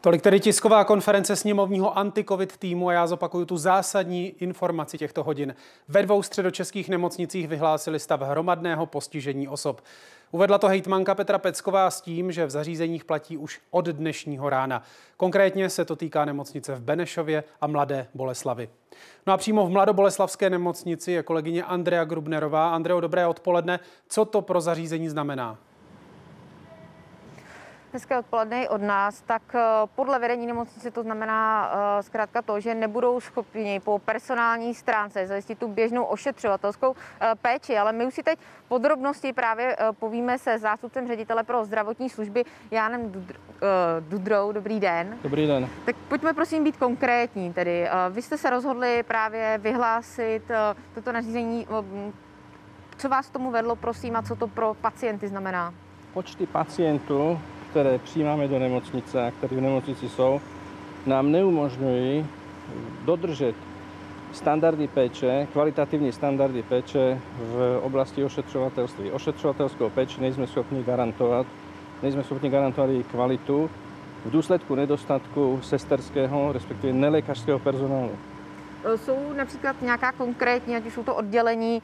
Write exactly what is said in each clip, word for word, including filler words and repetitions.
Tolik tedy tisková konference sněmovního anti-covid týmu a já zopakuju tu zásadní informaci těchto hodin. Ve dvou středočeských nemocnicích vyhlásili stav hromadného postižení osob. Uvedla to hejtmanka Petra Pecková s tím, že v zařízeních platí už od dnešního rána. Konkrétně se to týká nemocnice v Benešově a Mladé Boleslavi. No a přímo v Mladoboleslavské nemocnici je kolegyně Andrea Grubnerová. Andreo, dobré odpoledne. Co to pro zařízení znamená? Hezké odpoledne od nás. Tak podle vedení nemocnice to znamená uh, zkrátka to, že nebudou schopni po personální stránce zajistit tu běžnou ošetřovatelskou uh, péči, ale my už si teď podrobnosti právě uh, povíme se zástupcem ředitele pro zdravotní služby Jánem Dudr, uh, Dudrou. Dobrý den. Dobrý den. Tak pojďme prosím být konkrétní. Tedy uh, vy jste se rozhodli právě vyhlásit uh, toto nařízení. Uh, co vás k tomu vedlo, prosím, a co to pro pacienty znamená? Počty pacientů, které přijímáme do nemocnice a které v nemocnici jsou, nám neumožňují dodržet standardy péče, kvalitativní standardy péče v oblasti ošetřovatelství. Ošetřovatelskou péči nejsme schopni garantovat, nejsme schopni garantovat její kvalitu v důsledku nedostatku sesterského, respektive nelékařského personálu. Jsou například nějaká konkrétní, ať už jsou to oddělení,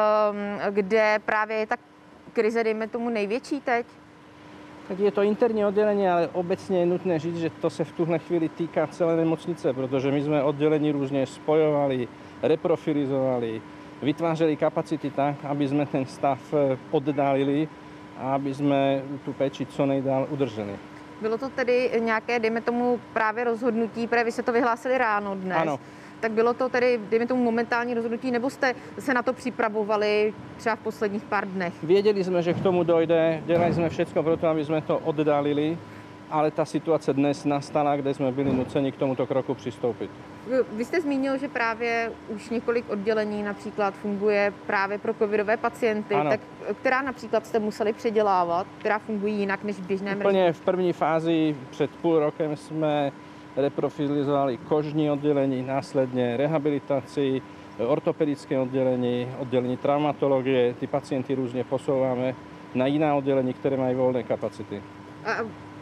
kde právě je ta krize, dejme tomu, největší teď? Tak je to interní oddělení, ale obecně je nutné říct, že to se v tuhle chvíli týká celé nemocnice, protože my jsme oddělení různě spojovali, reprofilizovali, vytvářeli kapacity tak, aby jsme ten stav oddálili a aby jsme tu péči co nejdál udrželi. Bylo to tedy nějaké, dejme tomu, právě rozhodnutí, protože vy jste to vyhlásili ráno dnes. Ano. Tak bylo to tedy, dejme tomu, momentální rozhodnutí, nebo jste se na to připravovali třeba v posledních pár dnech? Věděli jsme, že k tomu dojde, dělali jsme všechno pro to, aby jsme to oddálili, ale ta situace dnes nastala, kde jsme byli nuceni k tomuto kroku přistoupit. Vy jste zmínil, že právě už několik oddělení například funguje právě pro covidové pacienty. Ano. Tak která například jste museli předělávat, která fungují jinak než v běžném režimu? Úplně v první fázi před půl rokem jsme reprofilizovali kožní oddělení, následně rehabilitaci, ortopedické oddělení, oddělení traumatologie. Ty pacienty různě posouváme na jiná oddělení, které mají volné kapacity. A,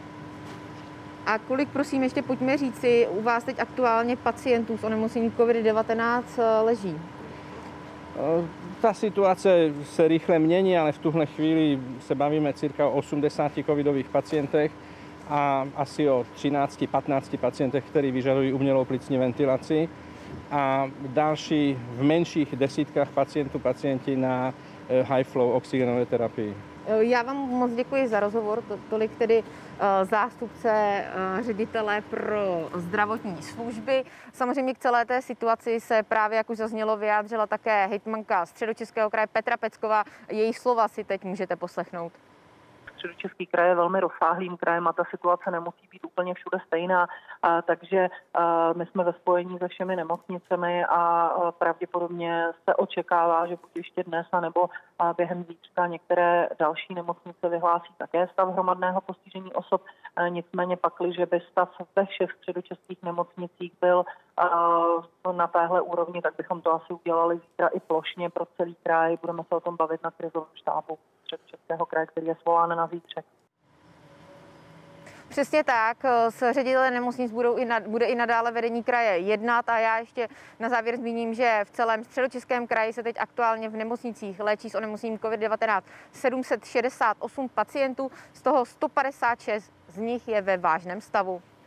a kolik, prosím, ještě pojďme říci, u vás teď aktuálně pacientů s onemocněním covid devatenáct leží? Ta situace se rychle mění, ale v tuhle chvíli se bavíme cirka o osmdesáti covidových pacientech a asi o třinácti patnácti pacientech, kteří vyžadují umělou plicní ventilaci, a další v menších desítkách pacientů pacienti na high flow oxygenové terapii. Já vám moc děkuji za rozhovor, tolik tedy zástupce ředitele pro zdravotní služby. Samozřejmě k celé té situaci se právě, jak už zaznělo, vyjádřila také hejtmanka Středočeského kraje Petra Pecková. Její slova si teď můžete poslechnout. Středočeský kraj je velmi rozsáhlým krajem a ta situace nemusí být úplně všude stejná, a, takže a, my jsme ve spojení se všemi nemocnicemi a, a pravděpodobně se očekává, že buď ještě dnes, anebo a během zítřka některé další nemocnice vyhlásí také stav hromadného postižení osob. A, nicméně pakli, že by stav ve všech středočeských nemocnicích byl a, na téhle úrovni, tak bychom to asi udělali zítra i plošně pro celý kraj. Budeme se o tom bavit na krizovém štábu Středočeského kraje, který je svolán na zítřek. Přesně tak, s ředitelem nemocnic budou i nad, bude i nadále vedení kraje jednat a já ještě na závěr zmíním, že v celém Středočeském kraji se teď aktuálně v nemocnicích léčí s onemocněním covid devatenáct sedm set šedesát osm pacientů, z toho sto padesát šest z nich je ve vážném stavu.